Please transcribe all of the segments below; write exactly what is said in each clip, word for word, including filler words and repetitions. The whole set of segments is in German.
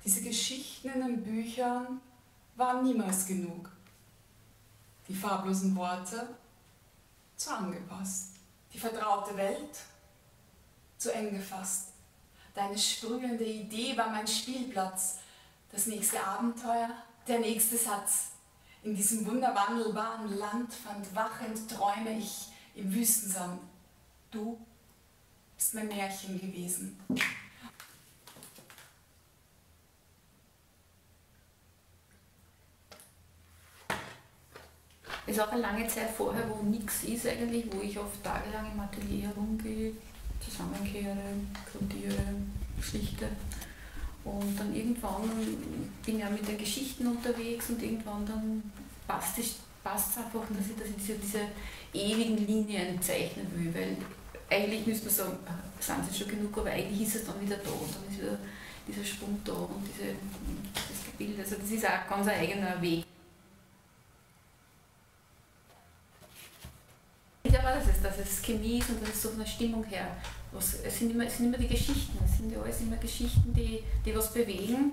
Diese Geschichten in den Büchern waren niemals genug. Die farblosen Worte zu angepasst. Die vertraute Welt zu eng gefasst. Deine sprühende Idee war mein Spielplatz. Das nächste Abenteuer, der nächste Satz. In diesem wunderwandelbaren Land fand wachend träume ich im Wüstensand. Du bist mein Märchen gewesen. Es ist auch eine lange Zeit vorher, wo nichts ist eigentlich, wo ich oft tagelang im Atelier herumgehe, zusammenkehre, grundiere, schlichte. Und dann irgendwann bin ich ja mit den Geschichten unterwegs und irgendwann dann passt es passt einfach, dass ich, dass ich diese, diese ewigen Linien zeichnen will, weil eigentlich müsste man sagen, sind sie schon genug, aber eigentlich ist es dann wieder da und dann ist wieder dieser Sprung da und diese, das Gebilde. Also das ist auch ganz ein eigener Weg. Ich glaube, dass es, dass es Chemie ist und dass es so von der Stimmung her, was, es, sind immer, es sind immer die Geschichten, es sind ja alles immer Geschichten, die, die was bewegen.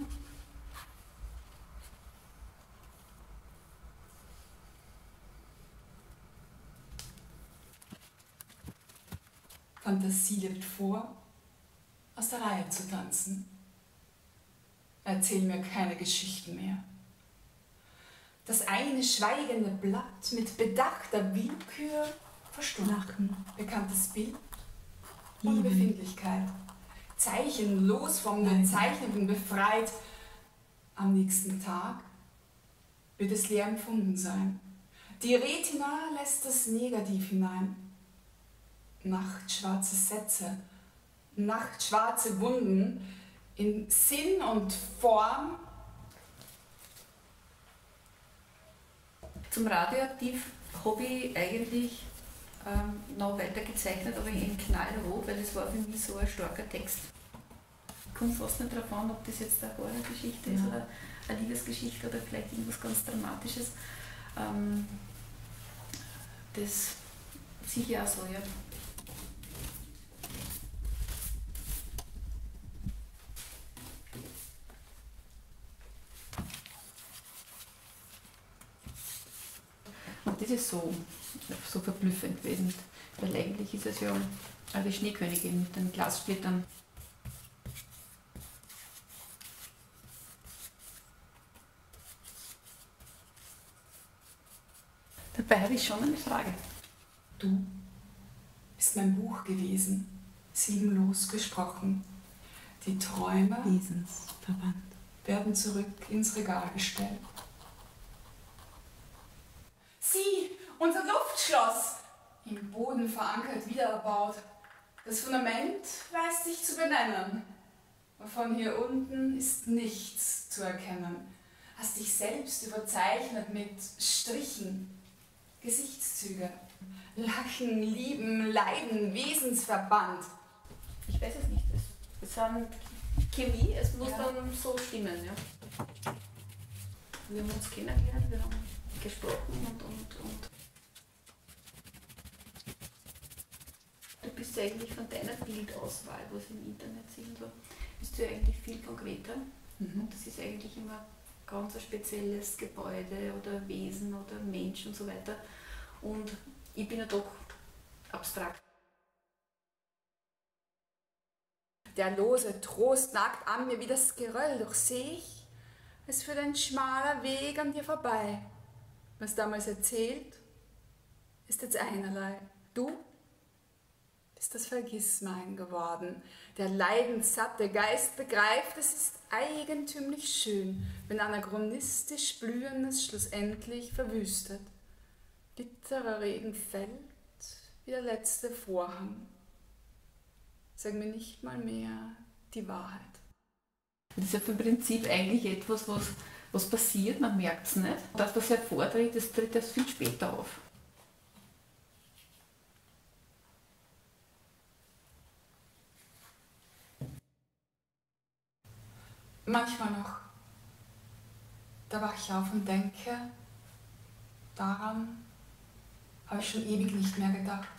Fantasie lebt vor, aus der Reihe zu tanzen. Erzähl mir keine Geschichten mehr. Das eine schweigende Blatt mit bedachter Willkür verstunden. Bekanntes Bild, Unbefindlichkeit. Zeichen los vom Gezeichneten befreit. Am nächsten Tag wird es leer empfunden sein. Die Retina lässt das Negativ hinein. Nachtschwarze Sätze, nachtschwarze Wunden in Sinn und Form. Zum Radioaktiv habe ich eigentlich ähm, noch weiter gezeichnet, aber in knallrot, weil das war für mich so ein starker Text. Ich komme fast nicht darauf an, ob das jetzt eine Horrorgeschichte ist oder eine Liebesgeschichte oder vielleicht irgendwas ganz Dramatisches. Ähm, das sicher auch so, ja. Und das ist so, so verblüffend gewesen, weil eigentlich ist es ja eine Schneekönigin mit den Glassplittern. Dabei habe ich schon eine Frage. Du bist mein Buch gewesen, silbenlos gesprochen. Die Träume Wesensverband werden zurück ins Regal gestellt. Sieh, unser Luftschloss, im Boden verankert, wieder erbaut. Das Fundament weiß dich zu benennen. Von hier unten ist nichts zu erkennen. Hast dich selbst überzeichnet mit Strichen, Gesichtszüge, Lachen, Lieben, Leiden, Wesensverband. Ich weiß es nicht. Es sind Chemie, es muss ja dann so stimmen. Ja. Wir haben uns kennengelernt, wir haben gesprochen und, und, und du bist eigentlich von deiner Bildauswahl, was im Internet sind, so, bist du eigentlich viel konkreter. Mhm. Und das ist eigentlich immer ganz ein spezielles Gebäude oder Wesen oder Mensch und so weiter. Und ich bin ja doch abstrakt. Der lose Trost nagt an mir wie das Geröll, doch seh ich, es führt ein schmaler Weg an dir vorbei. Was damals erzählt, ist jetzt einerlei. Du bist das Vergissmeinnigen geworden. Der leidenssatte Geist begreift, es ist eigentümlich schön, wenn anachronistisch Blühendes schlussendlich verwüstet. Bitterer Regen fällt wie der letzte Vorhang. Sag mir nicht mal mehr die Wahrheit. Das ist ja im Prinzip eigentlich etwas, was, was passiert, man merkt es nicht. Das, was hervortritt, das tritt erst viel später auf. Manchmal noch. Da wache ich auf und denke, daran habe ich schon ewig nicht mehr gedacht.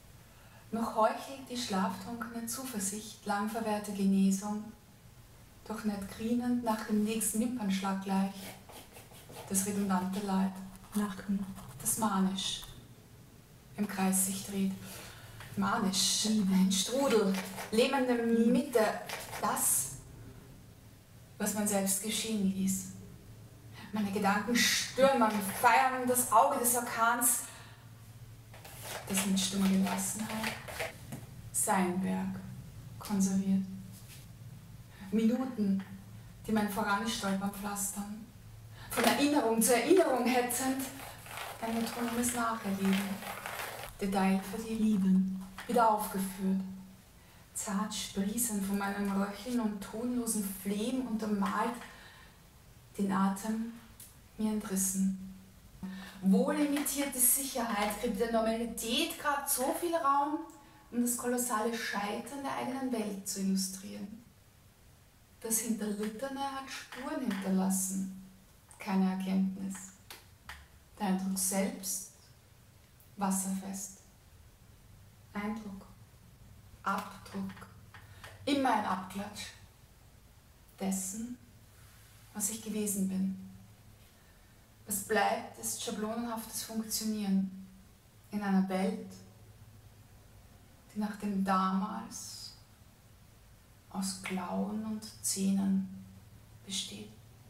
Noch heuchelt die schlaftrunkene Zuversicht, lang verwährte Genesung. doch nicht grinend nach dem nächsten Wimpernschlag gleich. Das redundante Leid, Nacken, das manisch im Kreis sich dreht. Manisch, ein Strudel, lähmende Mitte, das, was man selbst geschehen ließ. Meine Gedanken stürmen, feiern das Auge des Orkans, das mit stummer Gelassenheit sein Werk konserviert. Minuten, die mein Voranstolpern pflastern, von Erinnerung zu Erinnerung hetzend, ein metronomes Nacherleben, Detail verliebt, Lieben, wieder aufgeführt, zart sprießen von meinem Röcheln und tonlosen Flehen untermalt, den Atem mir entrissen. Wohlimitierte Sicherheit gibt der Normalität gerade so viel Raum, um das kolossale Scheitern der eigenen Welt zu illustrieren. Das Hinterlittene hat Spuren hinterlassen, keine Erkenntnis. Der Eindruck selbst wasserfest. Eindruck, Abdruck, immer ein Abklatsch dessen, was ich gewesen bin. Was bleibt, ist schablonenhaftes Funktionieren in einer Welt, die nach dem Damals aus Klauen und Zähnen besteht.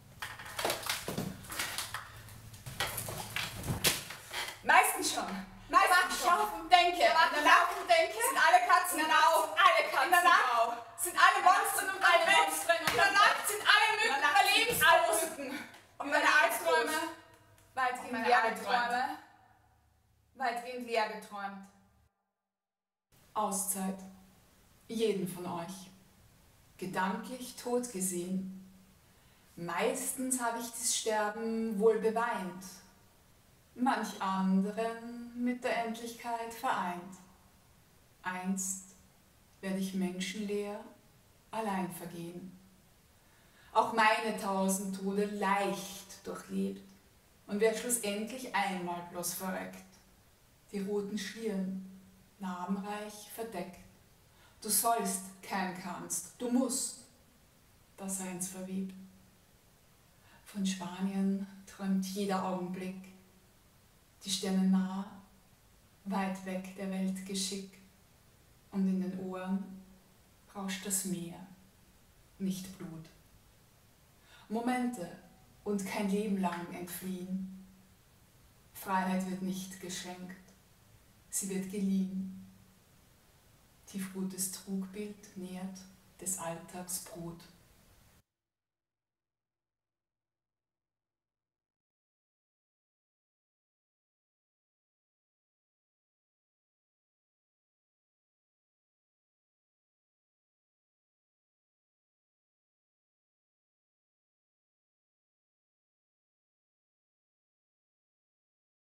Meistens schon. Meistens schon. Und denke. In der Nacht und denke. Sind alle Katzen grau. Alle Katzen in der Nacht sind alle Monstern und alle Monstern. In der Nacht sind alle Mücken überlebenslos. Und meine Albträume, weitgehend leer geträumt. Weitgehend leer geträumt. Auszeit. Jeden von euch. Gedanklich tot gesehen. Meistens habe ich das Sterben wohl beweint. Manch anderen mit der Endlichkeit vereint. Einst werde ich menschenleer allein vergehen. Auch meine tausend Tode leicht durchlebt und werde schlussendlich einmal bloß verreckt. Die roten Schlieren, narbenreich verdeckt. Du sollst, kein kannst, du musst, das eins verwebt. Von Spanien träumt jeder Augenblick, die Sterne nah, weit weg der Welt Geschick, und in den Ohren rauscht das Meer, nicht Blut. Momente und kein Leben lang entfliehen. Freiheit wird nicht geschenkt, sie wird geliehen. Tiefgutes Trugbild nährt des Alltags Brot.